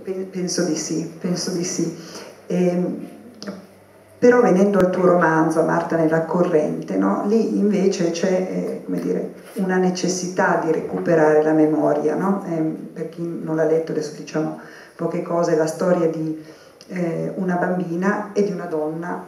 Penso di sì, penso di sì. Però venendo al tuo romanzo, Marta nella corrente, no? Lì invece c'è come dire, una necessità di recuperare la memoria, no? Per chi non l'ha letto, adesso diciamo poche cose, la storia di una bambina e di una donna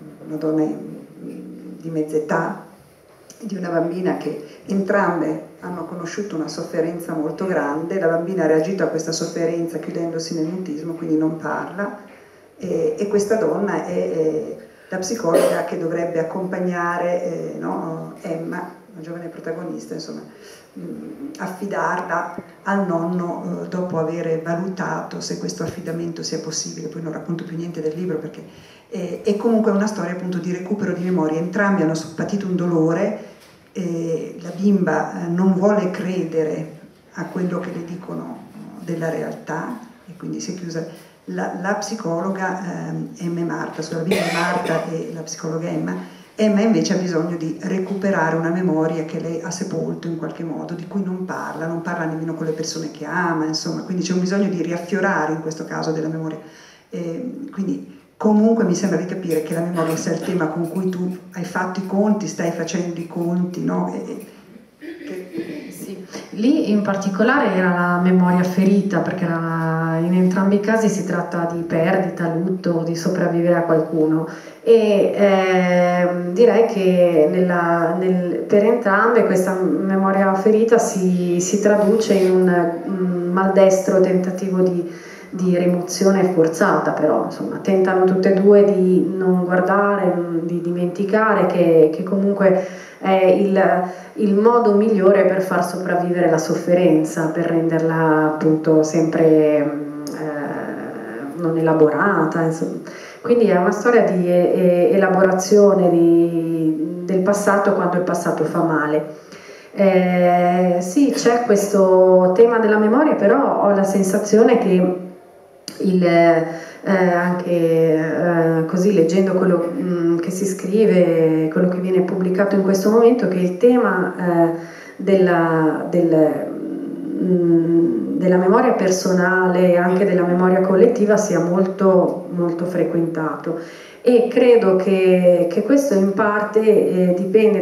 di mezza età, di una bambina che entrambe hanno conosciuto una sofferenza molto grande. La bambina ha reagito a questa sofferenza chiudendosi nel mutismo, quindi non parla, e questa donna è la psicologa che dovrebbe accompagnare no, Emma, la giovane protagonista, insomma, affidarla al nonno dopo aver valutato se questo affidamento sia possibile. Poi non racconto più niente del libro perché è comunque una storia appunto di recupero di memoria. Entrambi hanno patito un dolore, la bimba non vuole credere a quello che le dicono della realtà e quindi si è chiusa. La psicologa Emma e Marta, sulla bimba Marta e la psicologa Emma invece ha bisogno di recuperare una memoria che lei ha sepolto in qualche modo, di cui non parla nemmeno con le persone che ama, insomma, quindi c'è un bisogno di riaffiorare in questo caso della memoria. Quindi comunque mi sembra di capire che la memoria sia il tema con cui tu hai fatto i conti, stai facendo i conti, no? Sì. Lì in particolare era la memoria ferita, perché in entrambi i casi si tratta di perdita, lutto, di sopravvivere a qualcuno, e direi che per entrambe questa memoria ferita si traduce in un maldestro tentativo di rimozione forzata, però insomma tentano tutte e due di non guardare, di dimenticare che comunque è il modo migliore per far sopravvivere la sofferenza, per renderla appunto sempre non elaborata, insomma. Quindi è una storia di elaborazione del passato quando il passato fa male. Sì, c'è questo tema della memoria, però ho la sensazione che anche così leggendo quello che si scrive, quello che viene pubblicato in questo momento, che il tema della memoria personale e anche della memoria collettiva sia molto, molto frequentato, e credo che questo in parte dipenda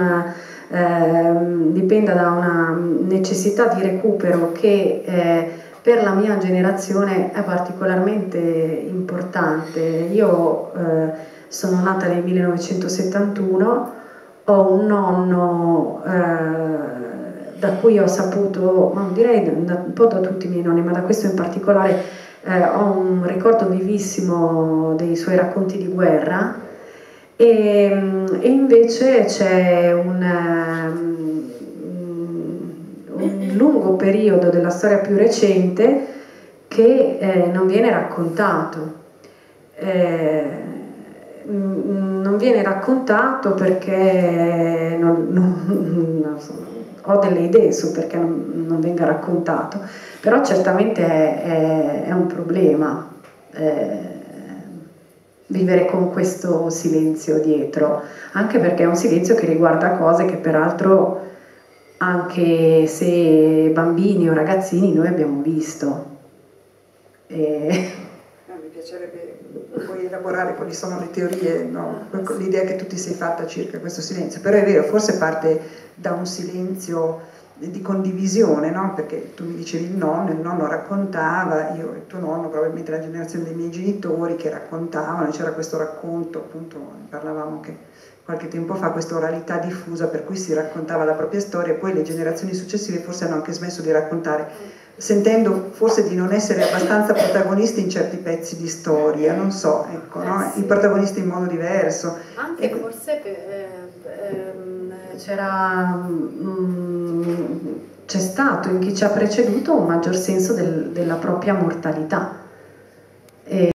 da una necessità di recupero che per la mia generazione è particolarmente importante. Io sono nata nel 1971, ho un nonno da cui ho saputo, non direi un po' da tutti i miei nonni, ma da questo in particolare ho un ricordo vivissimo dei suoi racconti di guerra, e invece c'è un lungo periodo della storia più recente che non viene raccontato. Non viene raccontato perché ho delle idee su perché non venga raccontato, però certamente è un problema vivere con questo silenzio dietro, anche perché è un silenzio che riguarda cose che peraltro, anche se bambini o ragazzini, noi abbiamo visto. Mi piacerebbe poi elaborare quali sono le teorie, no? L'idea che tu ti sei fatta circa questo silenzio, però è vero, forse parte da un silenzio di condivisione, no? Perché tu mi dicevi il nonno raccontava, io e il tuo nonno, probabilmente la generazione dei miei genitori che raccontavano, c'era questo racconto, appunto, parlavamo che qualche tempo fa, questa oralità diffusa per cui si raccontava la propria storia, poi le generazioni successive forse hanno anche smesso di raccontare, sentendo forse di non essere abbastanza protagonisti in certi pezzi di storia, non so, ecco, no? Sì. I protagonisti in modo diverso. Anche forse c'è stato in chi ci ha preceduto un maggior senso della propria mortalità.